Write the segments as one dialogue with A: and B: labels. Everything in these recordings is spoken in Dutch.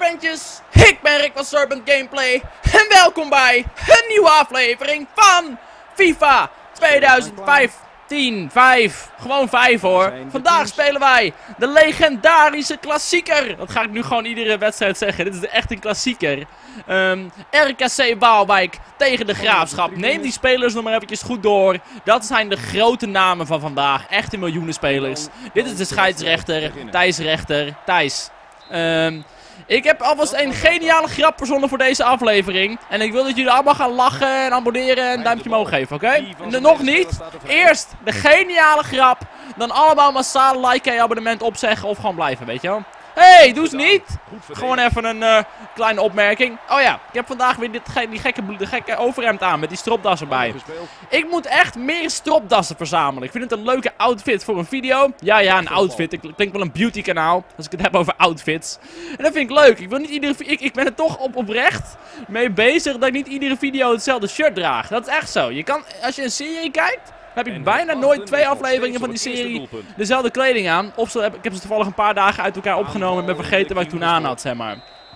A: ventjes, ik ben Rick van Serpent Gameplay en welkom bij een nieuwe aflevering van FIFA 2015. 5, gewoon 5 hoor. Vandaag spelen wij de legendarische klassieker. Dat ga ik nu gewoon iedere wedstrijd zeggen, dit is echt een klassieker. RKC Waalwijk tegen de Graafschap. Neem die spelers nog maar eventjes goed door. Dat zijn de grote namen van vandaag. Echte miljoenen spelers. Dit is de scheidsrechter, Thijs Rechter. Thijs. Ik heb alvast een geniale grap verzonnen voor deze aflevering. En ik wil dat jullie allemaal gaan lachen en abonneren en een duimpje omhoog geven, oké? Nog niet. Eerst de geniale grap. Dan allemaal massaal liken en abonnement opzeggen of gewoon blijven, weet je wel? Hey, doe eens niet! Gewoon even een kleine opmerking. Oh ja, ik heb vandaag weer die gekke overhemd aan met die stropdas erbij. Ik moet echt meer stropdassen verzamelen. Ik vind het een leuke outfit voor een video. Ja, een outfit. Ik denk wel een beauty kanaal, als ik het heb over outfits. En dat vind ik leuk. Ik ben er toch oprecht mee bezig dat ik niet iedere video hetzelfde shirt draag. Dat is echt zo. Je kan, als je een serie kijkt, heb ik bijna nooit 2 afleveringen van die serie dezelfde kleding aan. Of ik heb ze toevallig een paar dagen uit elkaar opgenomen en ben vergeten wat ik toen aan had, zeg maar.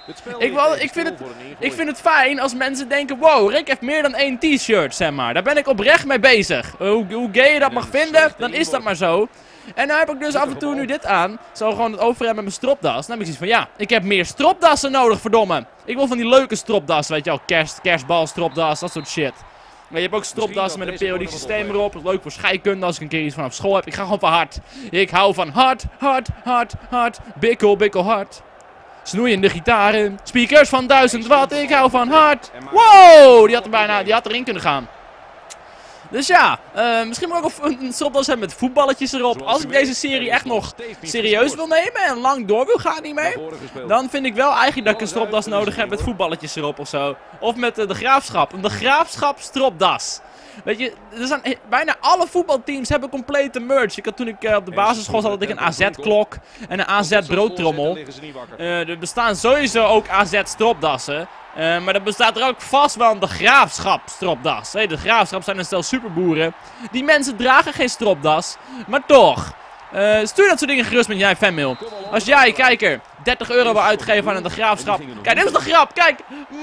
A: Ik vind het fijn als mensen denken, wow, Rick heeft meer dan 1 t-shirt, zeg maar. Daar ben ik oprecht mee bezig. Hoe gay je dat mag vinden, dan is dat maar zo. En dan heb ik dus af en toe nu dit aan. Zo gewoon het overhemd met mijn stropdas. Dan heb ik zoiets van, ja, ik heb meer stropdassen nodig, verdomme. Ik wil van die leuke stropdassen, weet je wel. Kerstbal, stropdas, dat soort shit. Maar je hebt ook stropdassen met een periodiek systeem erop. Dat is leuk voor scheikunde als ik een keer iets vanaf school heb. Ik ga gewoon van hard. Ik hou van hard. Bikkel, hard. Snoeiende gitaren. Speakers van 1000 watt. Ik hou van hard. Wow, die had erin kunnen gaan. Dus ja, misschien moet ik ook een stropdas hebben met voetballetjes erop. Als ik deze serie echt nog serieus wil nemen en lang door wil gaan hiermee, dan vind ik wel eigenlijk dat ik een stropdas nodig heb met voetballetjes erop of zo. Of met de Graafschap. De Graafschap stropdas. Weet je, bijna alle voetbalteams hebben complete merch. Toen ik op de basisschool zat, had ik een AZ-klok en een AZ-broodtrommel. Er bestaan sowieso ook AZ-stropdassen. Maar er bestaat er ook vast wel een de Graafschap stropdas. Hey, de Graafschap zijn een stel superboeren. Die mensen dragen geen stropdas, maar toch. Stuur dat soort dingen gerust met jij fanmail. Als jij, kijker, 30 euro wil uitgeven aan de Graafschap. Kijk, dit is de grap. Kijk,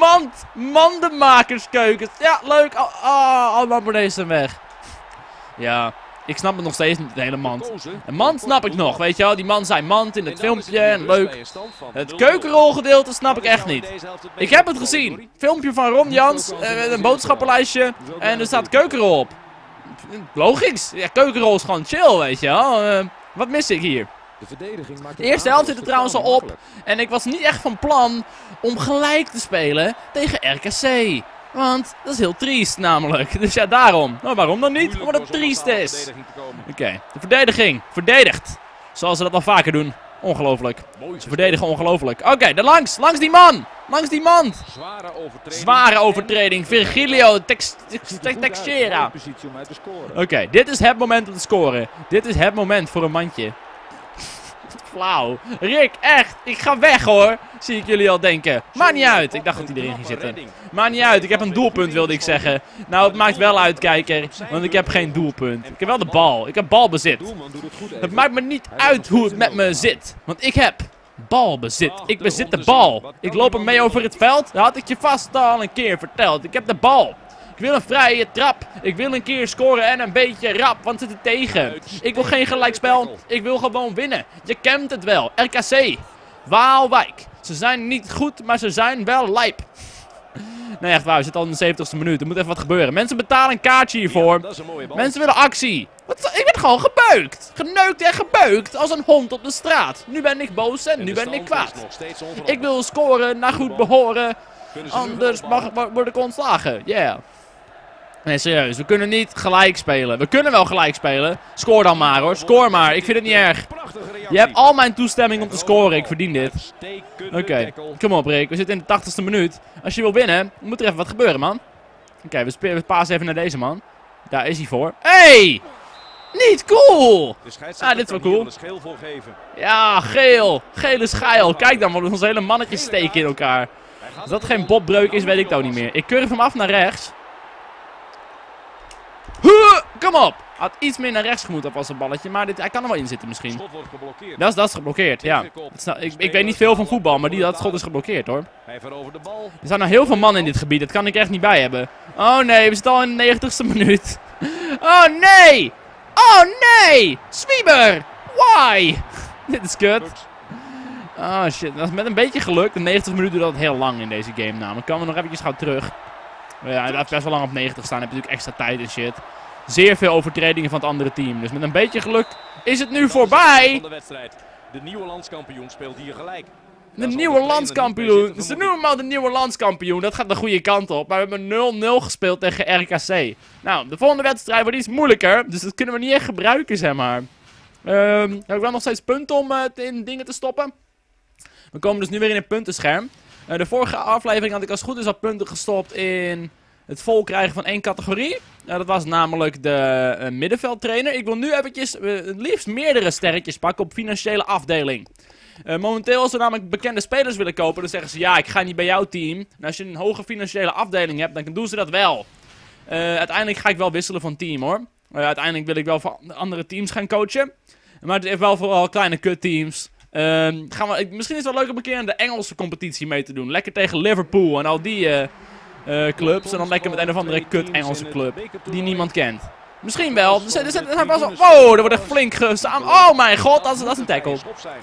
A: mandenmakerskeukens. Ja, leuk. Allemaal voor deze weg. Ja, ik snap het nog steeds niet, de hele mand. Een mand snap ik nog, weet je wel. Die man zei mand in het filmpje en leuk. Het keukenrolgedeelte snap ik echt niet. Ik heb het gezien. Filmpje van Ron Jans, een boodschappenlijstje. En er staat keukenrol op. Logisch. Ja, keukenrol is gewoon chill, weet je wel. Wat mis ik hier? De eerste helft zit er trouwens al op. En ik was niet echt van plan om gelijk te spelen tegen RKC. Want dat is heel triest namelijk. Dus ja, daarom. Nou, waarom dan niet? Omdat het triest is. Oké, de verdediging. Verdedigt. Zoals ze dat al vaker doen. Ongelooflijk. Ze verdedigen ongelooflijk. Oké, langs die man. Langs die man. Zware overtreding. Virgilio Texera. Oké, dit is het moment om te scoren. Dit is het moment voor een mandje. Flauw. Rick, echt. Ik ga weg hoor. Zie ik jullie al denken. Maakt niet uit. Ik dacht dat hij erin ging zitten. Maakt niet uit. Ik heb een doelpunt, wilde ik zeggen. Nou, het maakt wel uit, kijker. Want ik heb geen doelpunt. Ik heb wel de bal. Ik heb balbezit. Het maakt me niet uit hoe het met me zit. Want ik heb balbezit. Ik bezit de bal. Ik loop er mee over het veld. Dat had ik je vast al een keer verteld. Ik heb de bal. Ik wil een vrije trap. Ik wil een keer scoren en een beetje rap, want het zit er tegen. Ik wil geen gelijkspel. Ik wil gewoon winnen. Je kent het wel. RKC. Waalwijk. Ze zijn niet goed, maar ze zijn wel lijp. Nee, echt waar. We zitten al in de 70ste minuut. Er moet even wat gebeuren. Mensen betalen een kaartje hiervoor. Mensen willen actie. Ik ben gewoon gebeukt. Geneukt en gebeukt als een hond op de straat. Nu ben ik boos en nu ben ik kwaad. Ik wil scoren naar goed behoren. Anders word ik ontslagen. Yeah. Nee, serieus. We kunnen niet gelijk spelen. We kunnen wel gelijk spelen. Scoor dan maar hoor. Scoor maar. Ik vind het niet erg. Je hebt al mijn toestemming om te scoren. Ik verdien dit. Oké. Kom op Rick. We zitten in de 80ste minuut. Als je wil winnen, moet er even wat gebeuren man. Oké, we pasen even naar deze man. Daar is hij voor. Hey! Niet cool! Ah, dit is wel cool. Ja, geel. Geel is geil. Kijk dan, wat onze hele mannetjes steken in elkaar. Als dat geen botbreuk is, weet ik het ook niet meer. Ik curve hem af naar rechts. Kom op. Had iets meer naar rechts gemoet op als een balletje. Maar hij kan er wel in zitten misschien.
B: Schot wordt geblokkeerd.
A: Dat is geblokkeerd, ja. Ik weet niet veel van voetbal, maar dat schot is geblokkeerd hoor.
B: Hij verovert de bal.
A: Er zijn nog heel veel mannen in dit gebied, dat kan ik echt niet bij hebben. Oh nee, we zitten al in de 90ste minuut. Oh nee! Oh nee! Zwieber! Why? Dit is kut. Oh shit, dat is met een beetje geluk. De 90 minuten duurt dat heel lang in deze game namelijk. Komen we nog eventjes gauw terug. Ja, hij blijft best wel lang op 90 staan. Dan heb je natuurlijk extra tijd en shit. Zeer veel overtredingen van het andere team. Dus met een beetje geluk is het nu voorbij.
B: De nieuwe landskampioen speelt hier gelijk.
A: De nieuwe landskampioen. Ze noemen hem al de nieuwe landskampioen. Dat gaat de goede kant op. Maar we hebben 0-0 gespeeld tegen RKC. Nou, de volgende wedstrijd wordt iets moeilijker. Dus dat kunnen we niet echt gebruiken, zeg maar. Heb ik wel nog steeds punten om in dingen te stoppen. We komen dus nu weer in het puntenscherm. De vorige aflevering had ik als het goed is al punten gestopt in het vol krijgen van 1 categorie. Dat was namelijk de middenveldtrainer. Ik wil nu eventjes het liefst meerdere sterretjes pakken op financiële afdeling. Momenteel als we namelijk bekende spelers willen kopen, dan zeggen ze ja, ik ga niet bij jouw team. En als je een hoge financiële afdeling hebt, dan doen ze dat wel. Uiteindelijk ga ik wel wisselen van team hoor. Uiteindelijk wil ik wel voor andere teams gaan coachen. Maar het is wel vooral kleine kutteams. Misschien is het wel leuk om een keer in de Engelse competitie mee te doen. Lekker tegen Liverpool en al die clubs. En dan lekker met een of andere kut Engelse club. Die niemand kent. Misschien wel. Wow, er wordt echt flink samen. Oh mijn god, dat is een tackle.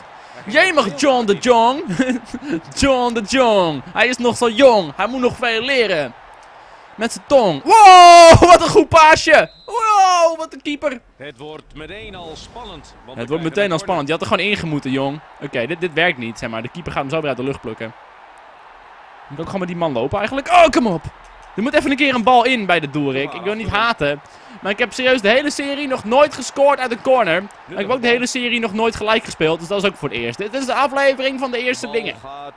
A: Jemig John de Jong. John de Jong. Hij is nog zo jong. Hij moet nog veel leren. Met zijn tong. Wow, wat een goed paasje. Wow, wat een keeper.
B: Het wordt meteen al spannend.
A: Het wordt meteen al spannend. Je had er gewoon ingemoeten, jong. Oké, dit werkt niet, zeg maar. De keeper gaat hem zo weer uit de lucht plukken. Moet ook gewoon met die man lopen eigenlijk. Oh, kom op. Er moet even een keer een bal in bij de doel, Rick. Ik wil niet haten. Maar ik heb serieus de hele serie nog nooit gescoord uit een corner. En ik heb ook de hele serie nog nooit gelijk gespeeld. Dus dat is ook voor het eerst. Dit is de aflevering van de eerste dingen.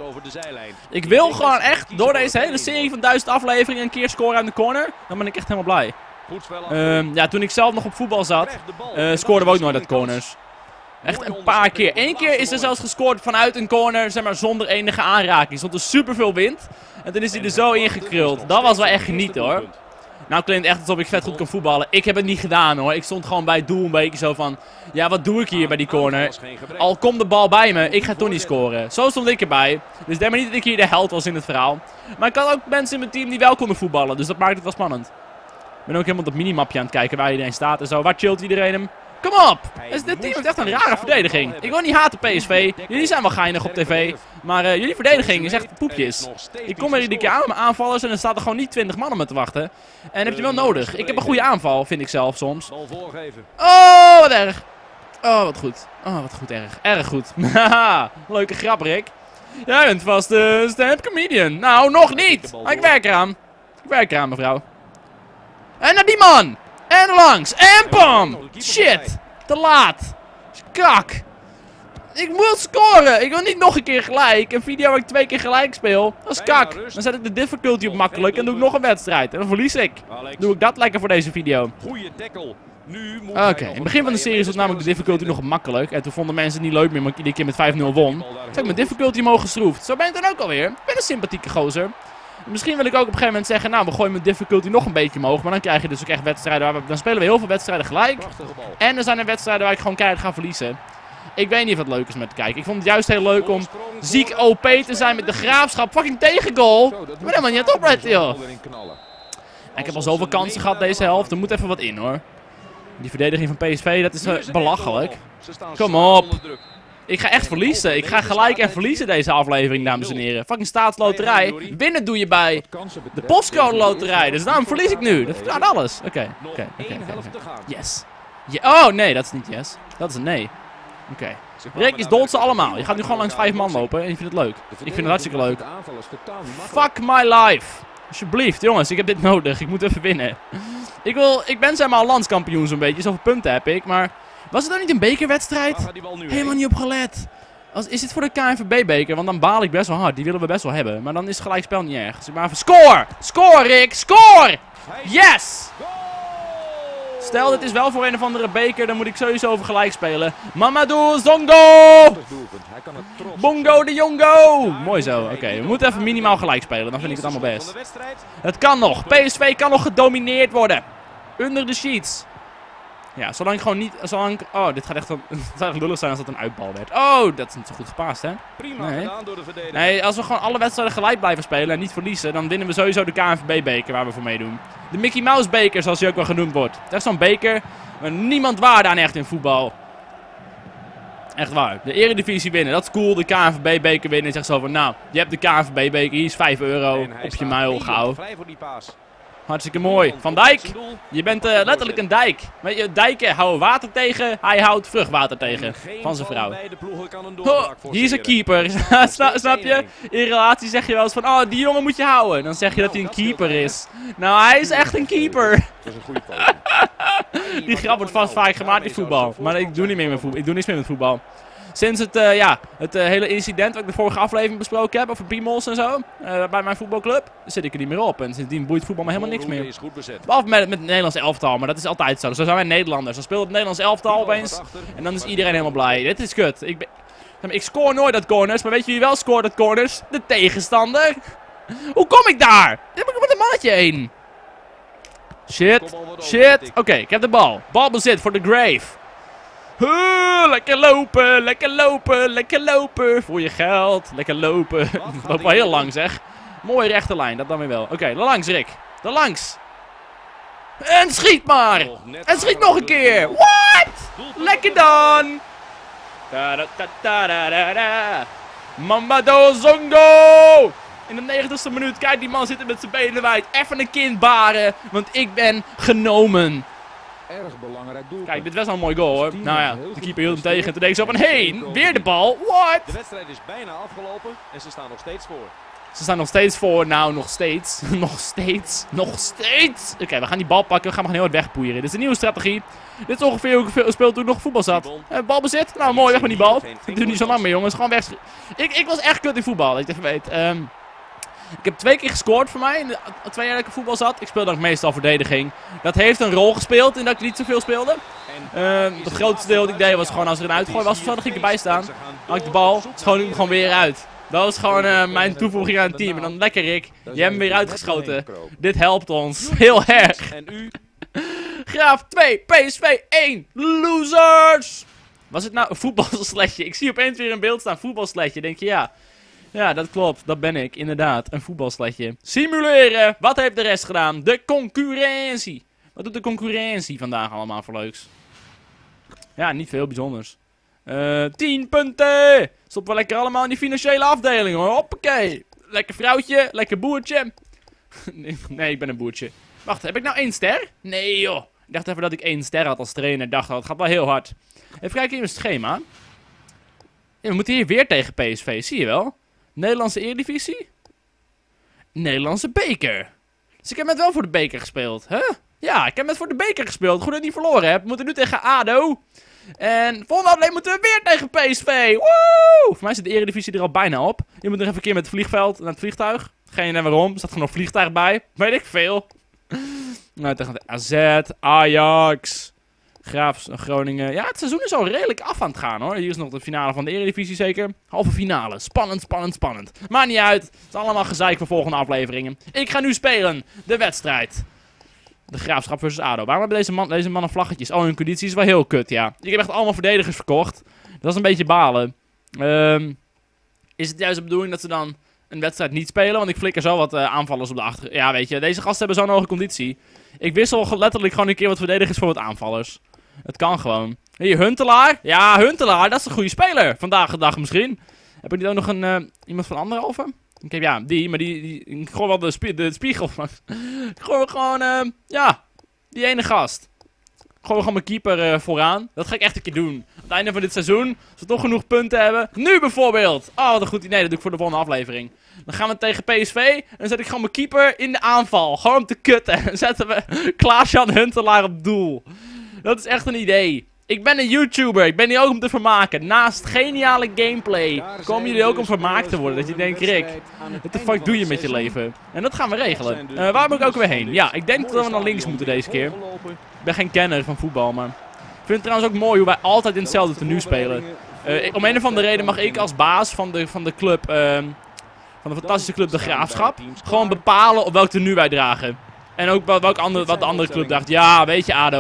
A: Ik wil gewoon echt door deze hele serie van 1000 afleveringen een keer scoren uit de corner. Dan ben ik echt helemaal blij. Ja, toen ik zelf nog op voetbal zat, scoorden we ook nooit uit corners. Echt een paar keer. Eén keer is er zelfs gescoord vanuit een corner, zeg maar zonder enige aanraking. Er stond er superveel wind. En toen is hij er zo ingekruld. Dat was wel echt genieten hoor. Nou klinkt het echt alsof ik vet goed kan voetballen. Ik heb het niet gedaan hoor. Ik stond gewoon bij het doel een beetje zo van... Ja, wat doe ik hier bij die corner? Al komt de bal bij me, ik ga toch niet scoren. Zo stond ik erbij. Dus denk maar niet dat ik hier de held was in het verhaal. Maar ik had ook mensen in mijn team die wel konden voetballen. Dus dat maakt het wel spannend. Ik ben ook helemaal op dat minimapje aan het kijken waar iedereen staat en zo. Waar chillt iedereen hem? Kom op! Dit team heeft echt een rare verdediging. Ik wil niet haten PSV. Jullie zijn wel geinig op tv. Maar jullie verdediging is echt poepjes. Ik kom er iedere keer aan met mijn aanvallers en er staat er gewoon niet 20 man om me te wachten. En heb je wel nodig. Ik heb een goede aanval, vind ik zelf soms. Oh, wat erg. Oh, wat goed. Oh, wat goed, erg. Erg goed. Haha, leuke grap, Rick. Jij bent vast de stand-up comedian. Nou, nog niet. Maar ik werk eraan. Ik werk eraan, mevrouw. En naar die man. En langs. En bam. Shit. Te laat. Kak. Ik wil scoren. Ik wil niet nog een keer gelijk. Een video waar ik 2 keer gelijk speel. Dat is kak. Dan zet ik de difficulty op makkelijk en doe ik nog een wedstrijd. En dan verlies ik. Doe ik dat lekker voor deze video. Oké, in het begin van de serie was namelijk de difficulty nog makkelijk. En toen vonden mensen het niet leuk meer, maar ik iedere keer met 5-0 won. Dus heb ik mijn difficulty omhoog geschroefd. Zo ben ik dan ook alweer. Ik ben een sympathieke gozer. Misschien wil ik ook op een gegeven moment zeggen, nou we gooien mijn difficulty nog een beetje omhoog. Maar dan krijg je dus ook echt wedstrijden waar dan spelen we heel veel wedstrijden gelijk. En er zijn er wedstrijden waar ik gewoon keihard ga verliezen. Ik weet niet of het leuk is met te kijken. Ik vond het juist heel leuk om ziek OP te zijn met de Graafschap. Fucking tegengoal. Ik ben helemaal niet aan het opletten, joh. En ik heb al zoveel kansen gehad deze helft. Er moet even wat in, hoor. Die verdediging van PSV, dat is belachelijk. Kom op. Ik ga echt verliezen. Ik ga gelijk en verliezen deze aflevering, dames en heren. Fucking staatsloterij. Winnen doe je bij de postcode loterij. Dus daarom verlies ik nu. Dat verklaart alles. Oké. Yes. Oh, nee, dat is niet yes. Dat is een nee. Oké. Rick is dolt ze allemaal. Je gaat nu gewoon langs 5 man lopen en je vindt het leuk. Ik vind het hartstikke leuk. Fuck my life. Alsjeblieft, jongens. Ik heb dit nodig. Ik moet even winnen. Ik ben zeg maar al landskampioen zo'n beetje. Zoveel punten heb ik, maar... Was het dan niet een bekerwedstrijd? Helemaal niet op gelet. Is dit voor de KNVB-beker? Want dan baal ik best wel hard. Die willen we best wel hebben. Maar dan is het gelijkspel niet erg. Dus ik maar even... Score! Score, Rick! Score! Yes! Stel, dit is wel voor een of andere beker. Dan moet ik sowieso over gelijk spelen. Mamadou Zongo! Bongo de Jongo! Mooi zo. Oké, we moeten even minimaal gelijk spelen. Dan vind ik het allemaal best. Het kan nog. PSV kan nog gedomineerd worden. Under the sheets. Ja, zolang ik gewoon niet... oh, dit gaat echt een... Het zou echt lullig zijn als dat een uitbal werd. Oh, dat is niet zo goed gepast, hè?
B: Prima gedaan door de verdediger.
A: Nee, als we gewoon alle wedstrijden gelijk blijven spelen en niet verliezen, dan winnen we sowieso de KNVB-beker waar we voor meedoen. De Mickey Mouse-beker, zoals die ook wel genoemd wordt. Het is echt zo'n beker waar niemand waarde aan echt in voetbal. Echt waar. De Eredivisie winnen, dat is cool. De KNVB-beker winnen is echt zo van, nou, je hebt de KNVB-beker, hier is €5 op je muil, gauw.
B: Vrij voor die paas.
A: Hartstikke mooi. Van Dijk, je bent letterlijk een dijk. Weet je, dijken houden water tegen, hij houdt vruchtwater tegen van zijn vrouw. Hier is een keeper. Snap je? In relatie zeg je wel eens van, oh, die jongen moet je houden. Dan zeg je dat hij een keeper is. Nou, hij is echt een keeper.
B: Dat is een goede poging.
A: Die grap wordt vast vaak gemaakt in voetbal. Maar ik doe niet meer met voetbal. Ik doe niks meer met voetbal. Sinds het, het hele incident wat ik de vorige aflevering besproken heb, over piemels en zo, bij mijn voetbalclub, zit ik er niet meer op. En sindsdien boeit voetbal me helemaal niks meer. Behalve met het Nederlands elftal, maar dat is altijd zo. Zo zijn wij Nederlanders. Dan speelt het Nederlands elftal opeens en dan is iedereen helemaal blij. Dit is kut. Ik scoor nooit uit corners, maar weet je wie wel scoort uit corners? De tegenstander. Hoe kom ik daar? Ik moet een mannetje heen. Shit. Oké, ik heb de bal. Balbezit voor de Grave. Lekker lopen, lekker lopen, lekker lopen. Voor je geld, lekker lopen. Loopt wel heel lang, zeg. Mooie rechte lijn, dat dan weer wel. Oké, daar langs, Rick. Daar langs. En schiet maar. En schiet nog een keer. What? Lekker dan. Mamadou Zongo. In de 90ste minuut. Kijk, die man zit er met zijn benen wijd. Even een kind baren, want ik ben genomen.
C: Erg belangrijk doel.
A: Kijk, dit was wel een mooi goal, hoor. Nou ja, de keeper hield hem tegen. En toen deed ik zo van, hey, weer de bal. What?
B: De wedstrijd is bijna afgelopen en ze staan nog steeds voor.
A: Ze staan nog steeds voor. Nou, nog steeds. Nog steeds. Oké, we gaan die bal pakken. We gaan hem heel hard wegpoeieren. Dit is de nieuwe strategie. Dit is ongeveer hoe ik speelde toen ik nog voetbal zat. Balbezit. Nou, mooi. Weg met die bal. Ik doe niet zo lang meer, jongens. Gewoon weg. Ik was echt kut in voetbal, dat je het even weet. Ik heb 2 keer gescoord voor mij in de 2 jaar dat ik in voetbal zat. Ik speelde ook meestal verdediging. Dat heeft een rol gespeeld in dat ik niet zoveel speelde. Het grootste deel dat ik deed was gewoon als er een uitgooi was of zo, dan ging ik erbij staan. Dan had ik de bal, schoon ik hem gewoon weer uit. Dat was gewoon mijn toevoeging aan het team. En dan lekker, Rick. Je hebt hem weer uitgeschoten. Dit helpt ons heel erg.
B: En u?
A: Graaf 2, PSV 1. Losers! Was het nou een voetbalsletje? Ik zie opeens weer een beeld staan. Voetbalsletje. Denk je, ja. Ja, dat klopt. Dat ben ik. Inderdaad. Een voetbalsletje. Simuleren. Wat heeft de rest gedaan? De concurrentie. Wat doet de concurrentie vandaag allemaal voor leuks? Ja, niet veel bijzonders. 10 punten. Stop wel lekker allemaal in die financiële afdeling, hoor. Hoppakee. Lekker vrouwtje. Lekker boertje. Nee, ik ben een boertje. Wacht, heb ik nou 1 ster? Nee, joh. Ik dacht even dat ik 1 ster had als trainer. Ik dacht al, het gaat wel heel hard. Even kijken in mijn schema. Ja, we moeten hier weer tegen PSV. Zie je wel? Nederlandse Eredivisie. Nederlandse beker. Dus ik heb net wel voor de beker gespeeld. Huh? Ja, ik heb net voor de beker gespeeld. Goed dat ik niet verloren heb. We moeten nu tegen ADO. En volgende aflevering moeten we weer tegen PSV. Woe! Voor mij zit de Eredivisie er al bijna op. Je moet nog even een keer met het vliegveld naar het vliegtuig. Geen idee waarom. Er staat gewoon een vliegtuig bij. Weet ik veel. Nou, tegen de AZ, Ajax, Graafs, Groningen. Ja, het seizoen is al redelijk af aan het gaan, hoor. Hier is nog de finale van de Eredivisie zeker. Halve finale. Spannend, spannend, spannend. Maakt niet uit. Het is allemaal gezeik voor volgende afleveringen. Ik ga nu spelen. De wedstrijd. De Graafschap versus ADO. Waarom hebben deze mannen vlaggetjes? Oh, hun conditie is wel heel kut, ja. Ik heb echt allemaal verdedigers verkocht. Dat is een beetje balen. Is het juist de bedoeling dat ze dan een wedstrijd niet spelen? Want ik flikker zo wat aanvallers op de achter. Ja, weet je. Deze gasten hebben zo'n hoge conditie. Ik wissel letterlijk gewoon een keer wat verdedigers voor wat aanvallers. Het kan gewoon. Hier, Huntelaar. Ja, Huntelaar. Dat is een goede speler. Vandaag de dag misschien. Heb ik niet ook nog iemand van anderhalve? Ik heb, ja, die. Maar ik gooi wel de spiegel. Ik gooi gewoon, ja, die ene gast. Ik gooi gewoon mijn keeper vooraan. Dat ga ik echt een keer doen. Aan het einde van dit seizoen. Als we toch genoeg punten hebben. Nu bijvoorbeeld. Oh, wat een goed idee. Dat doe ik voor de volgende aflevering. Dan gaan we tegen PSV. En dan zet ik gewoon mijn keeper in de aanval. Gewoon om te kutten. En dan zetten we Klaas-Jan Huntelaar op doel. Dat is echt een idee. Ik ben een YouTuber. Ik ben hier ook om te vermaken. Naast geniale gameplay komen jullie ook om vermaakt te worden. Dat je denkt, Rick, wat de fuck doe je met je leven? En dat gaan we regelen. Waar moet ik ook weer heen? Ja, ik denk dat we naar links moeten deze keer. Ik ben geen kenner van voetbal, maar ik vind het trouwens ook mooi hoe wij altijd in hetzelfde tenue spelen. Om een of andere reden mag ik als baas van de club, van de fantastische club De Graafschap, gewoon bepalen op welk tenue wij dragen. En ook wat de andere club dacht. Ja, weet je, ADO,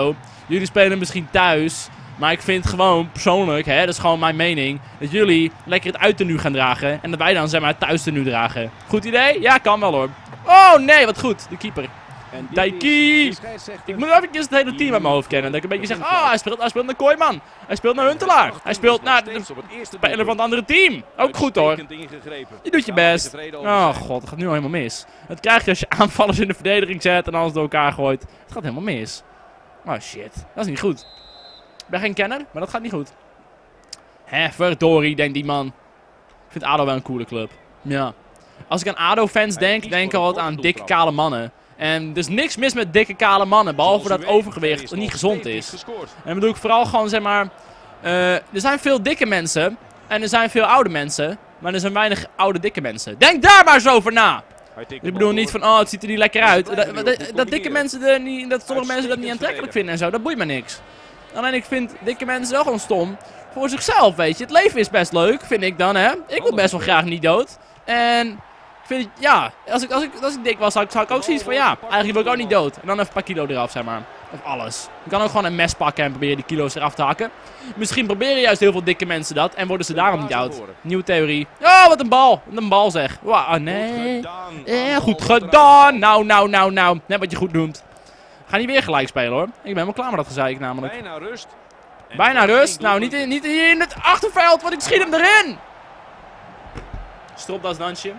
A: Jullie spelen misschien thuis. Maar ik vind gewoon persoonlijk, hè, dat is gewoon mijn mening, dat jullie lekker het uittenue gaan dragen. En dat wij dan zeg maar het thuistenue dragen. Goed idee? Ja, kan wel hoor. Oh nee, wat goed. De keeper.
B: En dit
A: Taiki!
B: is de scheidsrechter.
A: Ik moet even het hele team uit mijn hoofd kennen. Dat ik een beetje zeg, hij speelt naar Kooiman. Hij speelt naar Huntelaar. Hij speelt naar de speler van het andere team. Ook goed hoor. Je doet je best. Oh god, het gaat nu al helemaal mis. Dat krijg je als je aanvallers in de verdediging zet en alles door elkaar gooit. Het gaat helemaal mis. Oh shit, dat is niet goed. Ik ben geen kenner, maar dat gaat niet goed. Hè, verdorie, denkt die man. Ik vind ADO wel een coole club. Ja. Als ik aan ADO-fans denk, denk ik altijd aan dikke kale mannen. En er is niks mis met dikke kale mannen, behalve dat overgewicht niet gezond is. En dan bedoel ik vooral gewoon, zeg maar, er zijn veel dikke mensen en er zijn veel oude mensen, maar er zijn weinig oude dikke mensen. Denk daar maar eens over na! Ik bedoel niet van, oh het ziet er niet lekker uit. Dat dikke mensen, dat sommige mensen dat niet aantrekkelijk vinden en zo, dat boeit me niks. Alleen ik vind dikke mensen wel gewoon stom voor zichzelf, weet je. Het leven is best leuk, vind ik dan, hè. Ik wil best wel graag niet dood. En... vind ik, ja, als ik dik was, zou ik ook zoiets van, ja, eigenlijk wil ik ook niet dood. En dan even een paar kilo eraf, zeg maar. Of alles. Je kan ook gewoon een mes pakken en proberen die kilo's eraf te hakken. Misschien proberen juist heel veel dikke mensen dat en worden ze daarom niet oud. Nieuwe theorie. Oh, wat een bal. Wat een bal zeg. Wow, nee. Goed gedaan. Nou. Net wat je goed noemt. Ga niet weer gelijk spelen hoor. Ik ben wel klaar met dat gezeik namelijk.
B: Bijna rust.
A: Bijna rust. Nou, niet hier in het achterveld, want ik schiet hem erin. Stropdasdansje.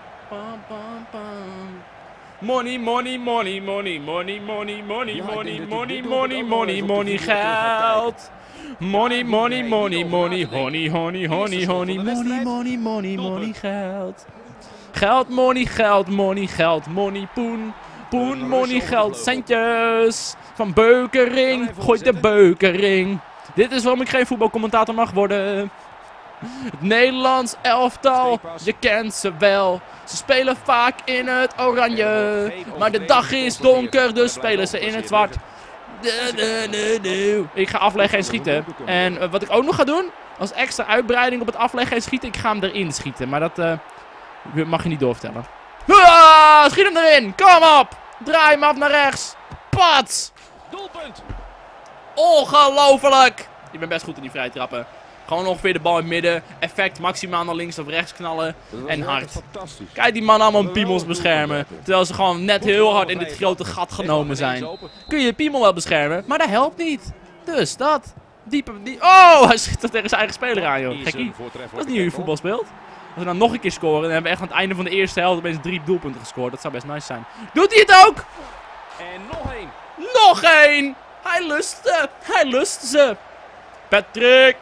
A: Money, money, money, money, money, money, money, money, money, money, money, money, geld. Money, money, money, money, honey, honey, honey, honey, money, money, money, money, geld. Geld, money, geld, money, geld, money, poen. Poen, money, geld, centjes. Van Beukering, gooit de Beukering. Dit is waarom ik geen voetbalcommentator mag worden. Het Nederlands elftal, je kent ze wel. Ze spelen vaak in het oranje. Maar de dag is donker, dus spelen ze in het zwart. Ik ga afleggen en schieten. En wat ik ook nog ga doen, als extra uitbreiding op het afleggen en schieten, ik ga hem erin schieten. Maar dat mag je niet doorvertellen. Schiet hem erin, kom op! Draai hem af naar rechts. Pats!
B: Doelpunt!
A: Ongelooflijk! Ik ben best goed in die vrije trappen. Gewoon ongeveer de bal in het midden. Effect maximaal naar links of rechts knallen. En hard. Kijk die man allemaal hun piemels beschermen. Terwijl ze gewoon net heel hard in dit grote gat genomen zijn. Kun je je piemel wel beschermen, maar dat helpt niet. Dus dat. Oh, hij schiet toch tegen zijn eigen speler aan, joh. Gekkie. Dat is niet hoe je voetbal speelt. Als we dan nog een keer scoren, dan hebben we echt aan het einde van de eerste helft opeens 3 doelpunten gescoord. Dat zou best nice zijn. Doet hij het ook?
B: En nog één.
A: Nog één! Hij lust ze. Patrick.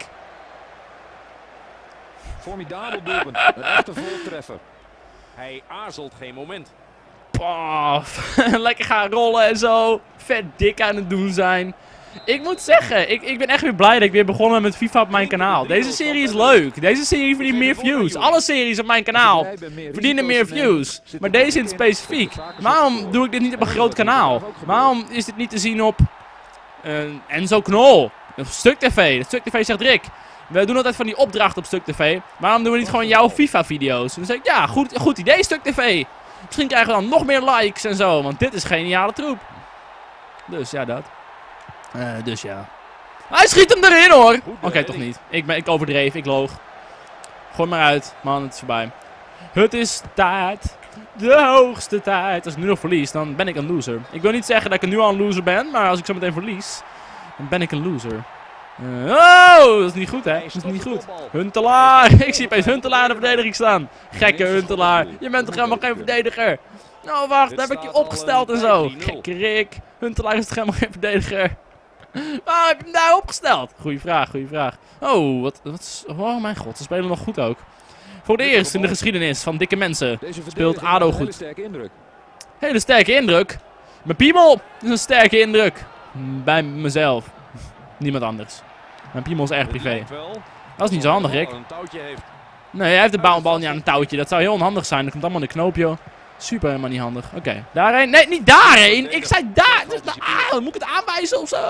C: Formidabel doelpunt. Een echte voltreffer.
B: Hij aarzelt geen moment.
A: Paf. Lekker gaan rollen en zo. Vet dik aan het doen zijn. Ik moet zeggen, ik ben echt weer blij dat ik weer begonnen met FIFA op mijn kanaal. Deze serie is leuk. Deze serie verdient meer views. Alle series op mijn kanaal verdienen meer views. Maar deze in het specifiek. Waarom doe ik dit niet op een groot kanaal? Waarom is dit niet te zien op Enzo Knol? Of Stuk TV. Stuk TV zegt Rick. We doen altijd van die opdrachten op Stuk TV. Waarom doen we niet gewoon jouw FIFA-video's? Dan zeg ik, ja, goed idee, Stuk TV. Misschien krijgen we dan nog meer likes en zo. Want dit is geniale troep. Dus ja, dat. Dus ja. Hij schiet hem erin hoor. Oké, toch niet. Ik overdreef, ik loog. Gooi maar uit. Man, het is voorbij. Het is tijd. De hoogste tijd. Als ik nu nog verlies, dan ben ik een loser. Ik wil niet zeggen dat ik nu al een loser ben. Maar als ik zo meteen verlies, dan ben ik een loser. Oh, dat is niet goed hè. Dat is niet goed. Huntelaar. Ik zie opeens Huntelaar in de verdediging staan. Gekke Huntelaar. Je bent toch helemaal geen verdediger. Nou wacht, daar heb ik je opgesteld en zo. Gekke Rick. Huntelaar is toch helemaal geen verdediger. Waarom heb je hem daar opgesteld? Goeie vraag. Oh, oh mijn god, ze spelen nog goed ook. Voor het eerst in de geschiedenis van dikke mensen speelt ADO goed. Hele sterke indruk. Mijn piemel is een sterke indruk. Bij mezelf. Niemand anders. Mijn piemel is erg privé. Dat is niet zo handig, Rick. Nee, hij heeft de bal niet aan een touwtje. Dat zou heel onhandig zijn. Dat komt allemaal in de knoop, joh. Super helemaal niet handig. Oké, daarheen. Nee, niet daarheen. Ik zei daar. Dus moet ik het aanwijzen of zo?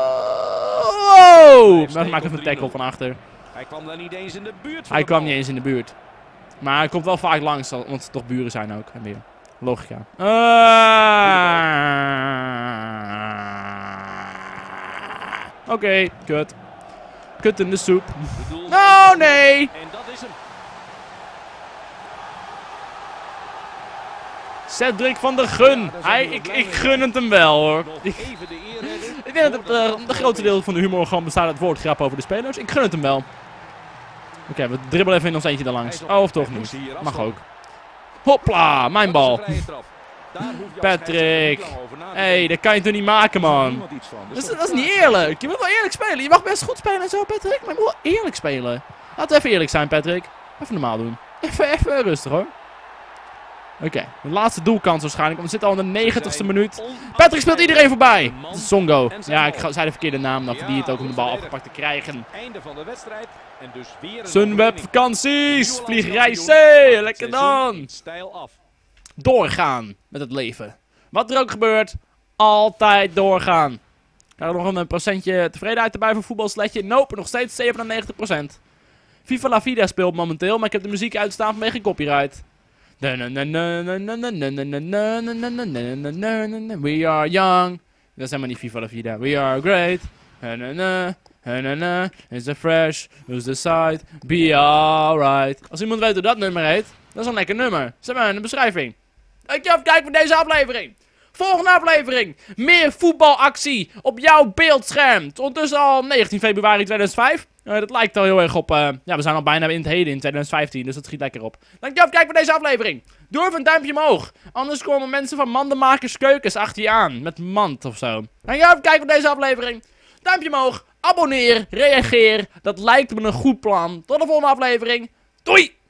A: Oh! Dan maak ik even een tackle van achter.
B: Hij kwam daar niet eens in de buurt.
A: Hij kwam niet eens in de buurt. Maar hij komt wel vaak langs, want ze toch buren zijn ook. En weer. Logica. Oké, kut. Kut in de soep.
B: De doelman-
A: Oh, nee.
B: En dat is hem.
A: Cedric van der Gun. Ik gun het hem wel, hoor.
B: Nog even de eer redden.
A: Ik denk dat het de grootste deel van de humor gewoon bestaat uit woordgrap over de spelers. Ik gun het hem wel. Oké, we dribbelen even in ons eentje erlangs. Oh, of toch niet. Mag ook. Hopla, mijn bal. Patrick. Hé, dat kan je toch niet maken, man. Dat is niet eerlijk. Je moet wel eerlijk spelen. Je mag best goed spelen en zo, Patrick. Maar je moet wel eerlijk spelen. Laten we even eerlijk zijn, Patrick. Even normaal doen. Even rustig, hoor. Oké, de laatste doelkans waarschijnlijk. Want we zitten al in de 90ste minuut. Patrick speelt iedereen voorbij. Dat is Songo. Ja, ik zei de verkeerde naam. Dan verdient het ook om de bal afgepakt te krijgen.
B: Einde van de wedstrijd. En dus weer een
A: Sunweb
B: overwinning.
A: vakanties.
B: De
A: Vliegerij
B: Johan
A: C.
B: kampioen.
A: Lekker
B: Seizoen
A: dan.
B: iets stijl af.
A: Doorgaan met het leven. Wat er ook gebeurt. Altijd doorgaan. Krijg er nog een procentje tevredenheid erbij voor voetbalsletje? Nope, nog steeds 97%. Viva la Vida speelt momenteel, maar ik heb de muziek uitstaan vanwege copyright. We are young. Dat is helemaal niet Viva la Vida. We are great. It's a fresh. Who's the side? Be alright. Als iemand weet hoe dat nummer heet, dat is een lekker nummer. Zet maar in de beschrijving. Dankjewel voor het kijken voor deze aflevering. Volgende aflevering. Meer voetbalactie op jouw beeldscherm. Ondertussen al 19 februari 2005. Dat lijkt al heel erg op... ja, we zijn al bijna in het heden in 2015. Dus dat schiet lekker op. Dankjewel voor het kijken voor deze aflevering. Doe even een duimpje omhoog. Anders komen mensen van Mandenmakers Keukens achter je aan. Met mand of zo. Dankjewel voor het kijken voor deze aflevering. Duimpje omhoog. Abonneer. Reageer. Dat lijkt me een goed plan. Tot de volgende aflevering. Doei!